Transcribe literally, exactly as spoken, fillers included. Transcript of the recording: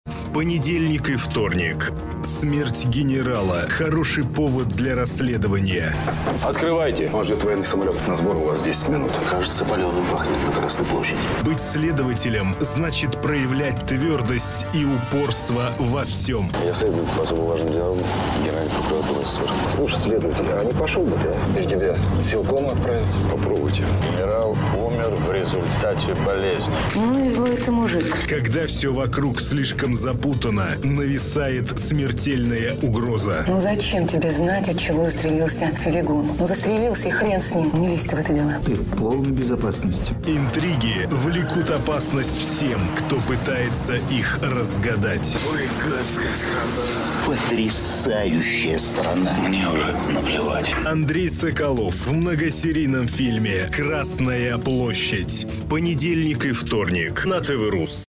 В понедельник и вторник. Смерть генерала. Хороший повод для расследования. Открывайте. Он ждет военный самолет. На сбор у вас десять минут. Кажется, паленым пахнет на Красной площади. Быть следователем значит проявлять твердость и упорство во всем. Я следую по особо важным делам Генеральной прокуратуры СССР. Слушай, следователь, а не пошел бы ты? Или тебя силком отправить? Попробуйте. Генерал умер в результате болезни. Ну и злой ты мужик. Когда все вокруг слишком запутано, нависает смертельная угроза. Ну зачем тебе знать, от чего застрелился Вигун? Ну застрелился, и хрен с ним. Не лезь ты в это дело. Ты в полной безопасности. Интриги влекут опасность всем, кто пытается их разгадать. Ой, гадская страна. Потрясающая страна. Мне уже наплевать. Андрей Соколов в многосерийном фильме «Красная площадь». В понедельник и вторник на ТВ Рус.